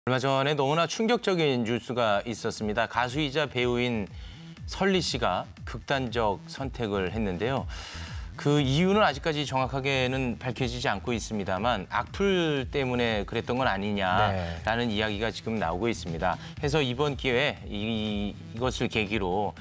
얼마 전에 너무나 충격적인 뉴스가 있었습니다. 가수이자 배우인 설리 씨가 극단적 선택을 했는데요. 그 이유는 아직까지 정확하게는 밝혀지지 않고 있습니다만 악플 때문에 그랬던 건 아니냐라는 이야기가 지금 나오고 있습니다. 해서 이번 기회에 이것을 계기로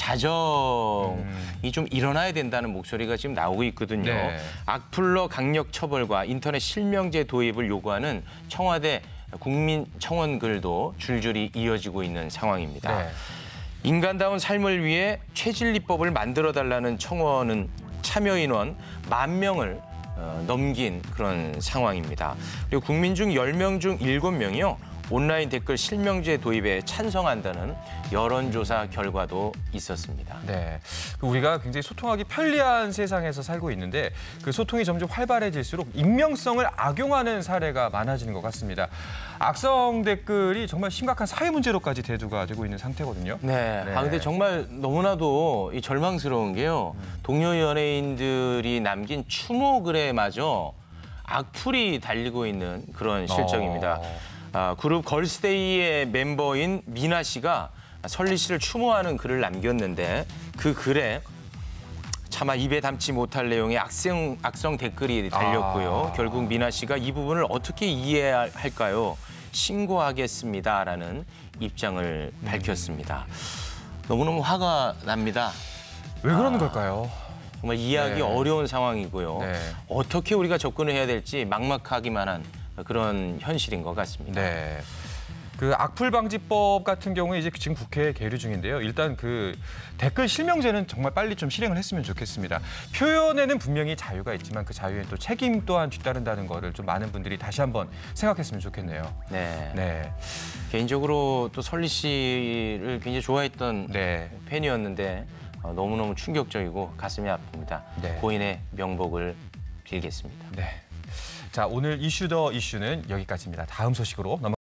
자정이 좀 일어나야 된다는 목소리가 지금 나오고 있거든요. 악플러 강력 처벌과 인터넷 실명제 도입을 요구하는 청와대 국민청원 글도 줄줄이 이어지고 있는 상황입니다. 인간다운 삶을 위해 최진리법을 만들어달라는 청원은 참여 인원 10,000명을 넘긴 그런 상황입니다. 그리고 국민 중 10명 중 7명이요. 온라인 댓글 실명제 도입에 찬성한다는 여론조사 결과도 있었습니다. 네, 우리가 굉장히 소통하기 편리한 세상에서 살고 있는데 그 소통이 점점 활발해질수록 익명성을 악용하는 사례가 많아지는 것 같습니다. 악성 댓글이 정말 심각한 사회 문제로까지 대두가 되고 있는 상태거든요. 네. 근데 정말 너무나도 이 절망스러운 게요. 동료 연예인들이 남긴 추모 글에마저 악플이 달리고 있는 그런 실정입니다. 그룹 걸스데이의 멤버인 미나 씨가 설리 씨를 추모하는 글을 남겼는데 그 글에 차마 입에 담지 못할 내용의 악성 댓글이 달렸고요. 결국 미나 씨가 이 부분을 어떻게 이해해야 할까요? 신고하겠습니다라는 입장을 밝혔습니다. 너무너무 화가 납니다. 왜 그러는 걸까요? 정말 이해하기 어려운 상황이고요. 어떻게 우리가 접근을 해야 될지 막막하기만 한 그런 현실인 것 같습니다. 그 악플 방지법 같은 경우에 이제 지금 국회에 계류 중인데요. 일단 그 댓글 실명제는 정말 빨리 좀 실행을 했으면 좋겠습니다. 표현에는 분명히 자유가 있지만 그 자유에 또 책임 또한 뒤따른다는 거를 좀 많은 분들이 다시 한번 생각했으면 좋겠네요. 개인적으로 또 설리 씨를 굉장히 좋아했던 팬이었는데 너무너무 충격적이고 가슴이 아픕니다. 고인의 명복을 빌겠습니다. 자, 오늘 이슈 더 이슈는 여기까지입니다. 다음 소식으로 넘어가겠습니다.